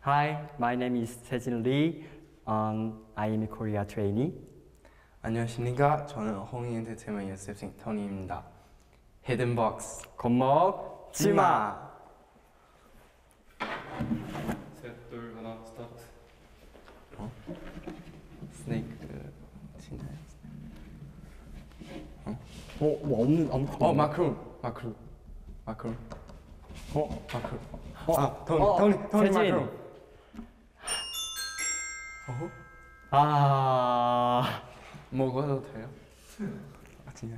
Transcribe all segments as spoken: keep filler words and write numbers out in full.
Hi, my name is Sejin Lee. Um, I am a Korea trainee. 안녕하십니까. 저는 홍익 엔터테인먼트 연습생 토니입니다. 히든박스 겁먹지 마. 셋, 둘, 하나, 스타트. 어? 스네이크 진짜요? 어? 어, 뭐 없는 아무것도. 어 마크론 마크론 마크론 어, 마크론 어, 아 토니 어, 토니 토니 세진. 마크론 어? 아, 먹어도 돼요? 아 진짜?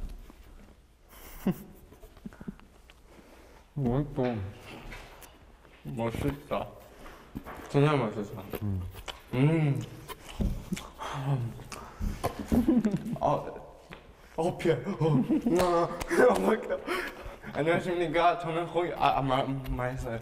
맛있어. 맛있다. 진짜 맛있어. 음. 음. 어, 어 피해. 어, 아, 먹다. 안녕하십니까. 저는 거기 아말 말했어요.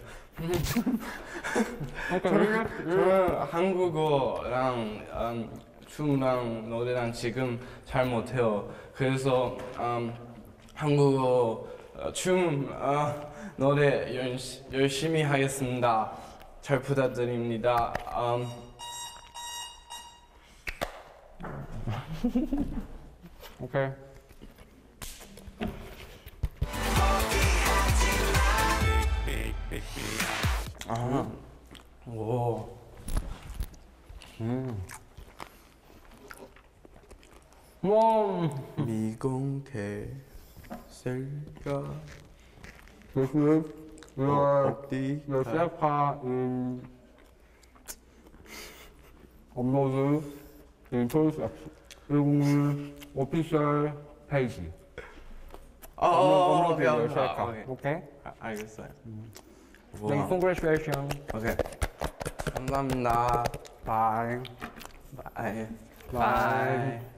저는, 저는 한국어랑 음, 춤랑 노래랑 지금 잘 못해요. 그래서 음, 한국어 어, 춤 어, 노래 열시, 열심히 하겠습니다. 잘 부탁드립니다. 음. 오케이. 아, 오. 음. 와. 미공개 셀까 This is your 어디 your 셀카 in 업로드 in 토요일 일공일 오피셜 페이지. 어, 업로드 오케이, your 오케이. 셀카. 오케이. 오케이? 아, 알겠어요. Thank congratulations. 오케이. 감사합니다. Bye. 바이. Bye.